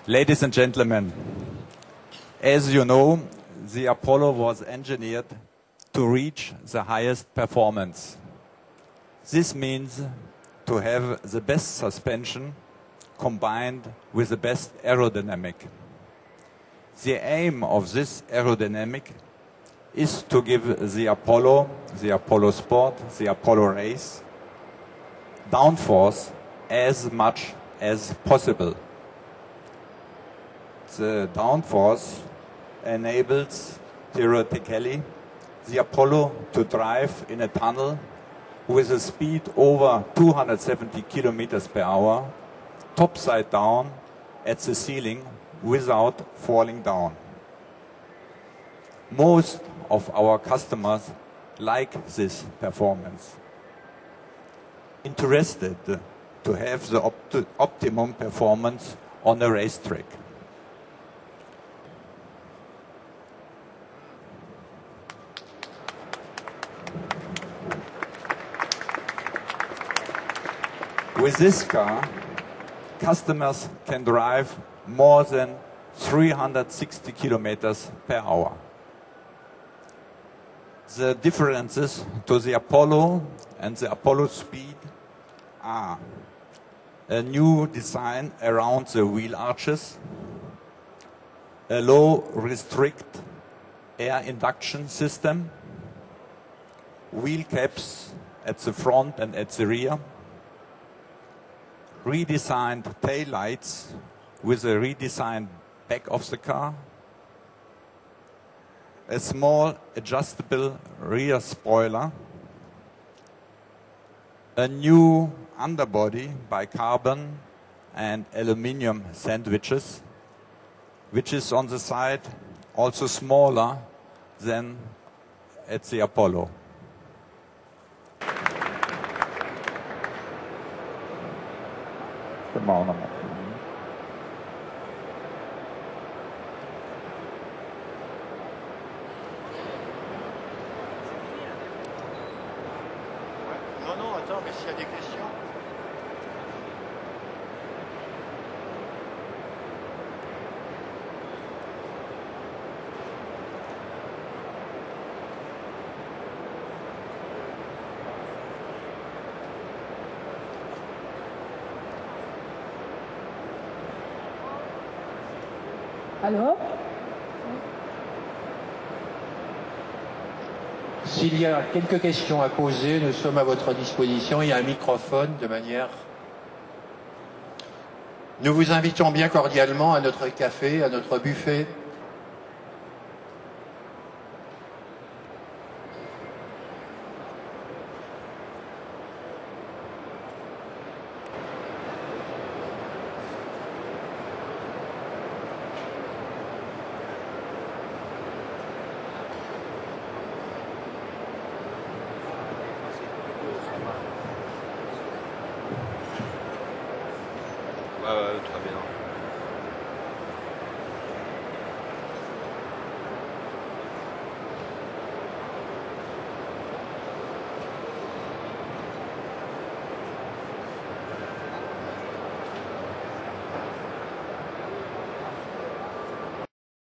Ladies and gentlemen, as you know, the Apollo was engineered to reach the highest performance. This means to have the best suspension combined with the best aerodynamic. The aim of this aerodynamic is to give the Apollo Sport, the Apollo Race, downforce as much as possible. The downforce enables, theoretically, the Apollo to drive in a tunnel with a speed over 270 kilometers per hour, topside down at the ceiling without falling down. Most of our customers like this performance. Interested to have the optimum performance on a racetrack. With this car, customers can drive more than 360 kilometers per hour. The differences to the Apollo and the Apollo Speed are a new design around the wheel arches, a low restrict air induction system, wheel caps at the front and at the rear, redesigned tail lights with a redesigned back of the car, a small adjustable rear spoiler, a new underbody by carbon and aluminium sandwiches, which is on the side also smaller than at the Apollo. Non, attends, mais s'il y a des questions. Alors, S'il y a quelques questions à poser, nous sommes à votre disposition. Il y a un microphone de manière... Nous vous invitons bien cordialement à notre café, à notre buffet. Très bien.